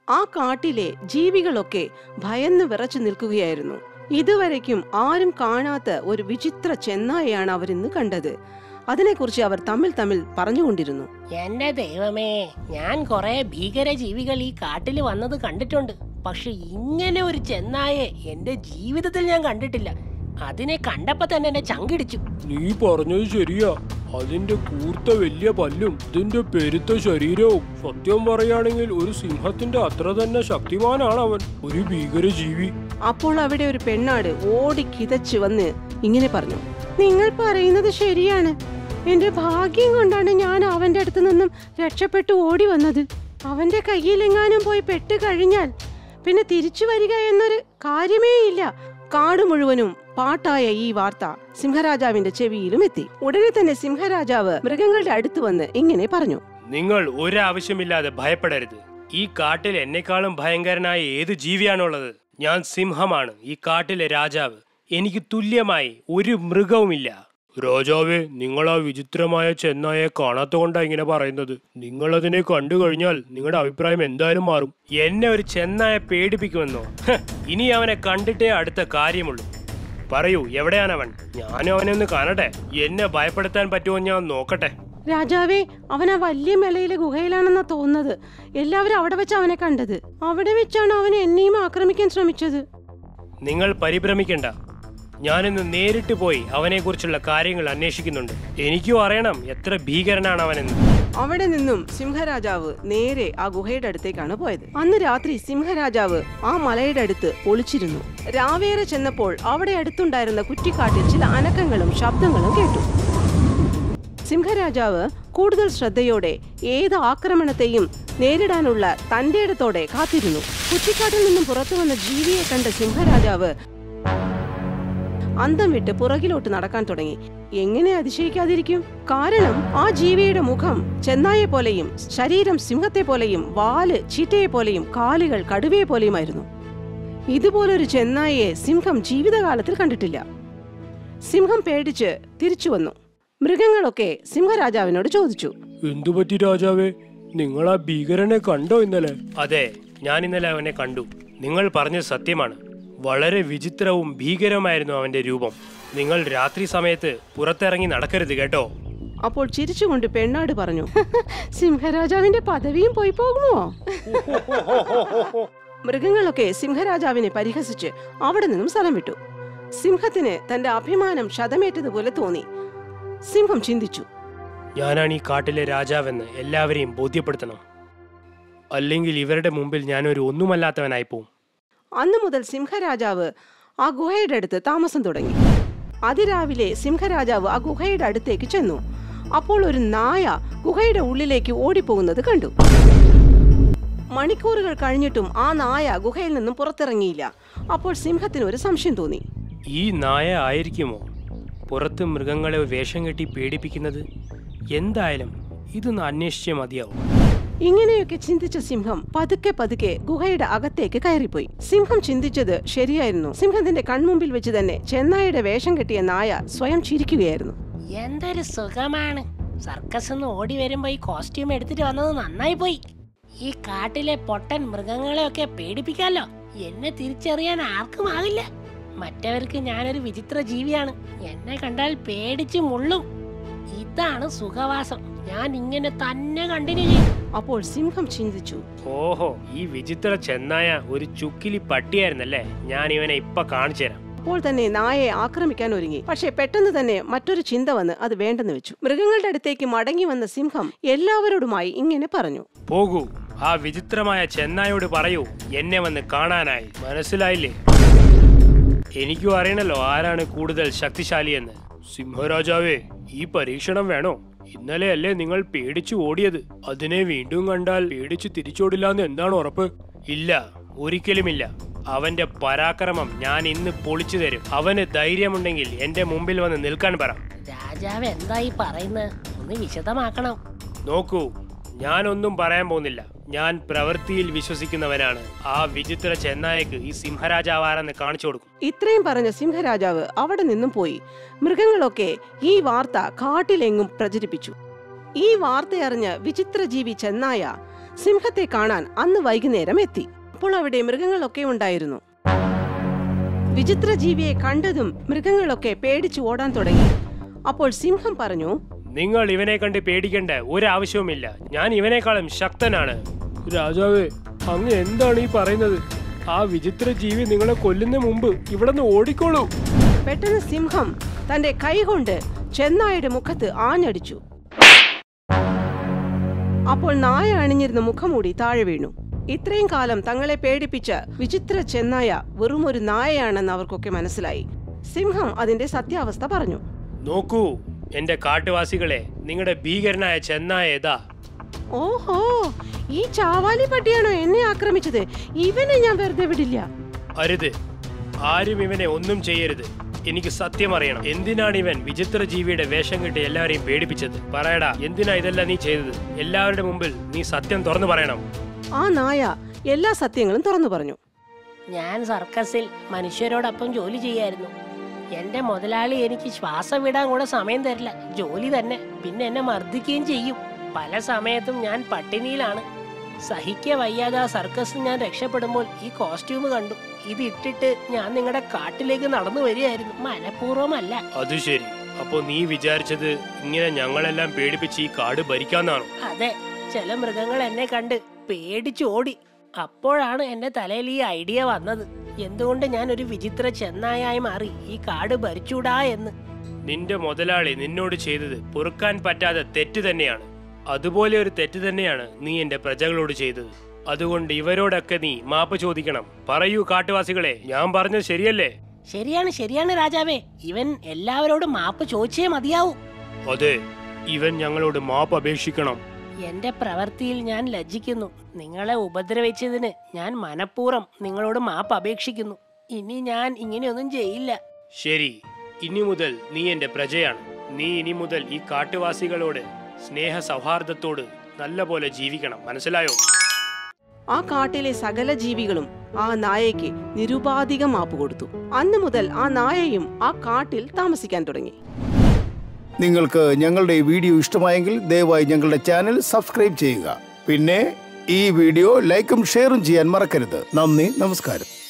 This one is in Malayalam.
ആ കാട്ടിലെ ജീവികളൊക്കെ ഭയന്ന് വിറച്ചു നിൽക്കുകയായിരുന്നു. ഇതുവരയ്ക്കും ആരും കാണാത്ത ഒരു വിചിത്ര ചെന്നായയാണ് അവരിന്ന് കണ്ടത്. അതിനെക്കുറിച്ച് അവർ തമ്മിൽ പറഞ്ഞുകൊണ്ടിരുന്നു. എന്റെ ദൈവമേ, ഞാൻ കുറെ ഭീകര ജീവികൾ ഈ കാട്ടിൽ വന്നത് കണ്ടിട്ടുണ്ട്. പക്ഷെ ഇങ്ങനെ ഒരു ചെന്നായെ എന്റെ ജീവിതത്തിൽ ഞാൻ കണ്ടിട്ടില്ല. അതിനെ കണ്ടപ്പോ തന്നെ എന്നെ ചങ്കിടിച്ചു. നീ പറഞ്ഞത് ശരിയാ. അതിന്റെ കൂർത്ത വലിയ പല്ലും ഇതിന്റെ പെരുത്ത ശരീരവും. സത്യം പറയുകയാണെങ്കിൽ ഒരു സിംഹത്തിന്റെ അത്ര തന്നെ ശക്തിമാനാണ് അവൻ. ഒരു ഭീകരജീവി. അപ്പോൾ അവിടെ ഒരു പെണ്ണാട് ഓടി കിതച്ചു വന്ന് ഇങ്ങനെ പറഞ്ഞു, നിങ്ങൾ പറയുന്നത് ശരിയാണ്. എന്റെ ഭാഗ്യം കൊണ്ടാണ് ഞാൻ അവന്റെ അടുത്ത് നിന്നും രക്ഷപ്പെട്ടു ഓടി വന്നത്. അവന്റെ കയ്യിലെങ്ങാനും പോയി പെട്ട് കഴിഞ്ഞാൽ പിന്നെ തിരിച്ചു വരിക എന്നൊരു കാര്യമേ ഇല്ല. കാട് മുഴുവനും പാട്ടായ ഈ വാർത്ത സിംഹരാജാവിന്റെ ചെവിയിലും എത്തി. ഉടനെ തന്നെ സിംഹരാജാവ് മൃഗങ്ങളുടെ അടുത്ത് വന്ന് ഇങ്ങനെ പറഞ്ഞു, നിങ്ങൾ ഒരാവശ്യമില്ലാതെ ഭയപ്പെടരുത്. ഈ കാട്ടിൽ എന്നെക്കാളും ഭയങ്കരനായ ഏത് ജീവിയാണുള്ളത്? ഞാൻ സിംഹമാണ്, ഈ കാട്ടിലെ രാജാവ്. എനിക്ക് തുല്യമായി ഒരു മൃഗവുമില്ല. രാജാവേ, നിങ്ങൾ ആ വിചിത്രമായ ചെന്നായെ കാണാത്തതുകൊണ്ടാ ഇങ്ങനെ പറയുന്നത്. നിങ്ങൾ അതിനെ കണ്ടു കഴിഞ്ഞാൽ നിങ്ങളുടെ അഭിപ്രായം എന്തായാലും മാറും. എന്നെ ഒരു ചെന്നായ പേടിപ്പിക്കുമെന്നോ? ഇനി അവനെ കണ്ടിട്ടേ അടുത്ത കാര്യമുള്ളൂ. പറയൂ, എവിടെയാണ് അവൻ? ഞാനും അവനെ ഒന്ന് കാണട്ടെ. എന്നെ ഭയപ്പെടുത്താൻ പറ്റുമോ ഞാൻ നോക്കട്ടെ. രാജാവേ, അവൻ ആ വലിയ മലയിലെ ഗുഹയിലാണെന്നാ തോന്നുന്നത്. എല്ലാവരും അവിടെ വെച്ച് അവനെ കണ്ടത്. അവിടെ വെച്ചാണ് അവൻ എന്നെയും ആക്രമിക്കാൻ ശ്രമിച്ചത്. നിങ്ങൾ പരിഭ്രമിക്കണ്ട. ഞാനിന്ന് നേരിട്ട് പോയി അവനെ കുറിച്ചുള്ള കാര്യങ്ങൾ അന്വേഷിക്കുന്നുണ്ട്. എനിക്കും അറിയണം എത്ര ഭീകരനാണ് അവനെന്ന്. അവിടെ നിന്നും സിംഹരാജാവ് നേരെ ആ ഗുഹയുടെ അടുത്തേക്കാണ് പോയത്. അന്ന് രാത്രി സിംഹരാജാവ് ആ മലയുടെ അടുത്ത് ഒളിച്ചിരുന്നു. രാവേറെ ചെന്നപ്പോൾ അവിടെ അടുത്തുണ്ടായിരുന്ന കുറ്റിക്കാട്ടിൽ ചില അനക്കങ്ങളും ശബ്ദങ്ങളും കേട്ടു. സിംഹരാജാവ് കൂടുതൽ ശ്രദ്ധയോടെ ഏത് ആക്രമണത്തെയും നേരിടാനുള്ള തന്റെ ഇടത്തോടെ കാത്തിരുന്നു. കുറ്റിക്കാട്ടിൽ നിന്നും പുറത്തു വന്ന ജീവിയെ കണ്ട സിംഹരാജാവ് അന്തം വിട്ട് പുറകിലോട്ട് നടക്കാൻ തുടങ്ങി. എങ്ങനെ അതിശയിക്കാതിരിക്കും? കാരണം ആ ജീവിയുടെ മുഖം ചെന്നായെ പോലെയും ശരീരം സിംഹത്തെ പോലെയും വാല് ചീറ്റയെ പോലെയും കാലുകൾ കടുവയെ പോലെയുമായിരുന്നു. ഇതുപോലൊരു ചെന്നായെ സിംഹം ജീവിതകാലത്തിൽ കണ്ടിട്ടില്ല. സിംഹം പേടിച്ച് തിരിച്ചു വന്നു. മൃഗങ്ങളൊക്കെ സിംഹരാജാവിനോട് ചോദിച്ചു, എന്തുപറ്റി രാജാവേ? നിങ്ങൾ ആ ഭീകരനെ കണ്ടോ ഇന്നലെ? അതെ, ഞാൻ ഇന്നലെ അവനെ കണ്ടു. നിങ്ങൾ പറഞ്ഞത് സത്യമാണ്. വളരെ വിചിത്രവും ഭീകരമായിരുന്നു അവന്റെ രൂപം. നിങ്ങൾ രാത്രി സമയത്ത് പുറത്തിറങ്ങി നടക്കരുത് കേട്ടോ. അപ്പോൾ ചിരിച്ചുകൊണ്ട് പെണ്ണാട് പറഞ്ഞു, സിംഹരാജാവിന്റെ പദവിയും പോയി പോകുമോ? മൃഗങ്ങളൊക്കെ സിംഹരാജാവിനെ പരിഹസിച്ച് അവിടെ നിന്നും സ്ഥലം വിട്ടു. സിംഹത്തിന് തന്റെ അഭിമാനം ക്ഷതമേറ്റതുപോലെ തോന്നി. സിംഹം ചിന്തിച്ചു, ഞാനാണ് ഈ കാട്ടിലെ രാജാവെന്ന് എല്ലാവരെയും ബോധ്യപ്പെടുത്തണം. അല്ലെങ്കിൽ ഇവരുടെ മുമ്പിൽ ഞാനൊരു ഒന്നുമല്ലാത്തവനായി പോവും. അന്നു മുതൽ സിംഹരാജാവ് ആ ഗുഹയുടെ അടുത്ത് താമസം തുടങ്ങി. അതിരാവിലെ സിംഹരാജാവ് ആ ഗുഹയുടെ അടുത്തേക്ക് ചെന്നു. അപ്പോൾ ഒരു നായ ഗുഹയുടെ ഉള്ളിലേക്ക് ഓടിപ്പോകുന്നത് കണ്ടു. മണിക്കൂറുകൾ കഴിഞ്ഞിട്ടും ആ നായ ഗുഹയിൽ നിന്നും പുറത്തിറങ്ങിയില്ല. അപ്പോൾ സിംഹത്തിന് ഒരു സംശയം തോന്നി. ഈ നായ ആയിരിക്കുമോ പുറത്ത് മൃഗങ്ങളെ വേഷം കെട്ടി പേടിപ്പിക്കുന്നത്? എന്തായാലും ഇതൊന്ന് അന്വേഷിച്ചേ മതിയാവും. ഇങ്ങനെയൊക്കെ ചിന്തിച്ച സിംഹം പതുക്കെ ഗുഹയുടെ അകത്തേക്ക് കയറിപ്പോയി. സിംഹം ചിന്തിച്ചത് ശരിയായിരുന്നു. സിംഹത്തിന്റെ കൺമുമ്പിൽ വെച്ച് തന്നെ ചെന്നായുടെ വേഷം കെട്ടിയ നായ സ്വയം ചിരിക്കുകയായിരുന്നു. എന്തൊരു സുഖമാണ്. സർക്കസ് ഓടി വരുമ്പോ ഈ കോസ്റ്റ്യൂം എടുത്തിട്ട് വന്നത് നന്നായി പോയി. ഈ കാട്ടിലെ പൊട്ടൻ മൃഗങ്ങളെയൊക്കെ പേടിപ്പിക്കാലോ. എന്നെ തിരിച്ചറിയാൻ ആർക്കും ആകില്ല. മറ്റവർക്ക് ഞാനൊരു വിചിത്ര ജീവിയാണ്. എന്നെ കണ്ടാൽ പേടിച്ച് മുള്ളും. ഇതാണ് സുഖവാസം. ഞാൻ ഇങ്ങനെ തന്നെ കണ്ടിന്യൂ ചെയ്യും. അപ്പോൾ സിംഹം ചിന്തിച്ചു, ഓഹോ, ഈ വിചിത്ര ചെന്നായ ഒരു ചുക്കിലി പട്ടിയായിരുന്നല്ലേ. ഞാൻ ഇവനെ ഇപ്പൊ കാണിച്ചു തരാം. അപ്പോൾ തന്നെ നായയെ ആക്രമിക്കാൻ ഒരുങ്ങി. പക്ഷെ പെട്ടെന്ന് തന്നെ മറ്റൊരു ചിന്ത വന്ന് അത് വേണ്ടെന്ന് വെച്ചു. മൃഗങ്ങളുടെ അടുത്തേക്ക് മടങ്ങി വന്ന സിംഹം എല്ലാവരോടുമായി ഇങ്ങനെ പറഞ്ഞു, പോകൂ, ആ വിചിത്രമായ ചെന്നായോട് പറയൂ എന്നെ വന്ന് കാണാനായി. മനസ്സിലായില്ലേ? എനിക്കും അറിയണല്ലോ ആരാണ് കൂടുതൽ ശക്തിശാലിയെന്ന്. സിംഹരാജാവേ, ഈ പരീക്ഷണം വേണോ? ഇന്നലെയല്ലേ നിങ്ങൾ പേടിച്ചു ഓടിയത്? അതിനെ വീണ്ടും കണ്ടാൽ പേടിച്ച് തിരിച്ചോടില്ലാന്ന് എന്താണ് ഉറപ്പ്? ഇല്ല, ഒരിക്കലുമില്ല. അവന്റെ പരാക്രമം ഞാൻ ഇന്ന് പൊളിച്ചു തരും. അവന് ധൈര്യമുണ്ടെങ്കിൽ എന്റെ മുമ്പിൽ വന്ന് നിൽക്കാൻ പറ. രാജാവ് എന്തായി പറയുന്നത്? ഒന്ന് വിശദമാക്കണം. നോക്കൂ, ഞാനൊന്നും പറയാൻ പോകുന്നില്ല. ഞാൻ പ്രവൃത്തിയിൽ വിശ്വസിക്കുന്നവനാണ്. ആ വിചിത്ര ചെന്നായക്ക് ഈ സിംഹരാജാവാരെന്ന് കാണിച്ചു കൊടുക്കും. ഇത്രയും പറഞ്ഞ സിംഹരാജാവ് അവിടെ നിന്നും പോയി. മൃഗങ്ങളൊക്കെ ഈ വാർത്ത കാട്ടിലെങ്ങും പ്രചരിപ്പിച്ചു. ഈ വാർത്തയറിഞ്ഞ് വിചിത്ര ജീവി ചെന്നായ സിംഹത്തെ കാണാൻ അന്ന് വൈകുന്നേരം എത്തി. അപ്പോൾ അവിടെ മൃഗങ്ങളൊക്കെ ഉണ്ടായിരുന്നു. വിചിത്ര ജീവിയെ കണ്ടതും മൃഗങ്ങളൊക്കെ പേടിച്ചു ഓടാൻ തുടങ്ങി. അപ്പോൾ സിംഹം പറഞ്ഞു, നിങ്ങൾ ഇവനെ കണ്ട് പേടിക്കേണ്ട ഒരാവശ്യവുമില്ല. ഞാൻ ഇവനേക്കാളും ശക്തനാണ്. രാജാവേ, അങ്ങ് എന്താണ് ഈ പറയുന്നത്? ആ വിചിത്ര ജീവി നിങ്ങളെ കൊല്ലുന്ന മുമ്പ് ഇവിടെ നിന്ന് ഓടിക്കോളൂ. പെട്ടെന്ന് സിംഹം തന്റെ കൈകൊണ്ട് ചെന്നായയുടെ മുഖത്ത് ആഞ്ഞടിച്ചു. അപ്പോൾ നായ അണിഞ്ഞിരുന്ന മുഖംമൂടി താഴെ വീണു. ഇത്രയും കാലം തങ്ങളെ പേടിപ്പിച്ച വിചിത്ര ചെന്നായ വെറും ഒരു നായയാണെന്ന് അവർക്കൊക്കെ മനസ്സിലായി. സിംഹം അതിന്റെ സത്യാവസ്ഥ പറഞ്ഞു. നോക്കൂ എന്റെ കാട്ടുവാസികളെ, നിങ്ങളുടെ ഭീകരനായ ചെന്നായ ഏതാ? ഓഹോ, ഈ ചാവാലി പട്ടിയാണോ എന്നെ ആക്രമിച്ചത്? ഇവനെ ഞാൻ വെറുതെ വിടില്ല. അരുത്, ആരും ഇവനെ ഒന്നും ചെയ്യരുത്. എനിക്ക് സത്യം അറിയണം. എന്തിനാണ് ഇവൻ വിചിത്ര ജീവിയുടെ വേഷം കെട്ടി എല്ലാവരെയും പേടിപ്പിച്ചത്? പറയടാ, എന്തിനാ ഇതെല്ലാം നീ ചെയ്തത്? എല്ലാവരുടെ മുമ്പിൽ നീ സത്യം തുറന്നു പറയണം. ആ നായ എല്ലാ സത്യങ്ങളും തുറന്നു പറഞ്ഞു. ഞാൻ സർക്കസിൽ മനുഷ്യരോടൊപ്പം ജോലി ചെയ്യായിരുന്നു. എന്റെ മുതലാളി എനിക്ക് ശ്വാസം വിടാൻ കൂടെ സമയം തരില്ല. ജോലി തന്നെ. പിന്നെ എന്നെ മർദ്ദിക്കുകയും ചെയ്യും. പല സമയത്തും ഞാൻ പട്ടിണിയിലാണ്. സഹിക്ക വയ്യാതെ ആ സർക്കസ് ഞാൻ രക്ഷപ്പെടുമ്പോൾ ഈ കോസ്റ്റ്യൂം കണ്ടു. ഇത് ഇട്ടിട്ട് ഞാൻ നിങ്ങളുടെ കാട്ടിലേക്ക് നടന്നു വരികയായിരുന്നു. മനഃപൂർവ്വമല്ല. അത് ശരി. അപ്പോ നീ വിചാരിച്ചത് ഇങ്ങനെ ഞങ്ങളെല്ലാം പേടിപ്പിച്ച് ഈ കാട് ഭരിക്കാന്നാണോ? അതെ. ചില മൃഗങ്ങൾ എന്നെ കണ്ട് പേടിച്ചു ഓടി. അപ്പോഴാണ് എന്റെ തലയിൽ ഈ ഐഡിയ വന്നത്. എന്തുകൊണ്ട് ഞാൻ ഒരു വിചിത്ര ചെന്നായായി മാറി ഈ കാട് ഭരിച്ചൂടാ എന്ന്. നിന്റെ മുതലാളി നിന്നോട് ചെയ്തത് പൊറുക്കാൻ പറ്റാത്ത തെറ്റ് തന്നെയാണ്. അതുപോലെ ഒരു തെറ്റ് തന്നെയാണ് നീ എന്റെ പ്രജകളോട് ചെയ്തത്. അതുകൊണ്ട് ഇവരോടൊക്കെ നീ മാപ്പ് ചോദിക്കണം. പറയൂ കാട്ടുവാസികളെ, ഞാൻ പറഞ്ഞത് ശരിയല്ലേ? ശരിയാണ്, ശരിയാണ് രാജാവേ. ഇവൻ എല്ലാവരോടും മാപ്പ് ചോദിച്ചേ മതിയാവൂ. അതെ, ഇവൻ ഞങ്ങളോട് മാപ്പ് അപേക്ഷിക്കണം. എന്റെ പ്രവൃത്തിയിൽ ഞാൻ ലജ്ജിക്കുന്നു. നിങ്ങളെ ഉപദ്രവിച്ചതിന് ഞാൻ മനഃപൂർവ്വം നിങ്ങളോട് മാപ്പ് അപേക്ഷിക്കുന്നു. ഇനി ഞാൻ ഇങ്ങനെയൊന്നും ചെയ്യില്ല. ശരി, ഇനി മുതൽ നീ എന്റെ പ്രജയാണ്. നീ ഇനി മുതൽ ഈ കാട്ടുവാസികളോട് സ്നേഹ സൗഹാർദ്ദത്തോട് നല്ല പോലെ ജീവിക്കണം. മനസ്സിലായോ? ആ കാട്ടിലെ സകല ജീവികളും ആ നായയ്ക്ക് നിരുപാധികം മാപ്പ് കൊടുത്തു. അന്നു മുതൽ ആ നായയും ആ കാട്ടിൽ താമസിക്കാൻ തുടങ്ങി. നിങ്ങൾക്ക് ഞങ്ങളുടെ ഈ വീഡിയോ ഇഷ്ടമായെങ്കിൽ ദയവായി ഞങ്ങളുടെ ചാനൽ സബ്സ്ക്രൈബ് ചെയ്യുക. പിന്നെ ഈ വീഡിയോ ലൈക്കും ഷെയറും ചെയ്യാൻ മറക്കരുത്. നന്ദി, നമസ്കാരം.